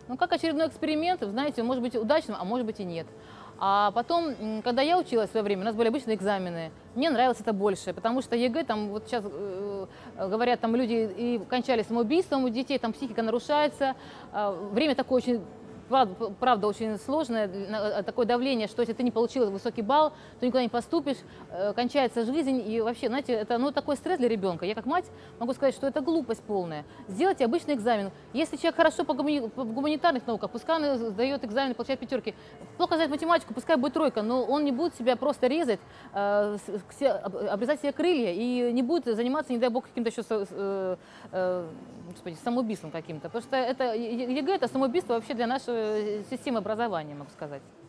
Ну, как очередной эксперимент, знаете, может быть удачным, а может быть и нет. А потом, когда я училась в свое время, у нас были обычные экзамены. Мне нравилось это больше, потому что ЕГЭ, там вот сейчас говорят, там люди и кончали самоубийством, у детей там психика нарушается. Время такое очень, правда, очень сложное, такое давление, что если ты не получил высокий балл, то никуда не поступишь, кончается жизнь. И вообще, знаете, это ну, такой стресс для ребенка. Я как мать могу сказать, что это глупость полная. Сделайте обычный экзамен. Если человек хорошо в гуманитарных науках, пускай он сдает экзамен, получает пятерки. Плохо знает математику, пускай будет тройка, но он не будет себя просто резать, обрезать себе крылья и не будет заниматься, не дай бог, каким-то еще господи, самоубийством каким-то. Потому что это ЕГЭ – это самоубийство вообще для нашей системы образования, могу сказать.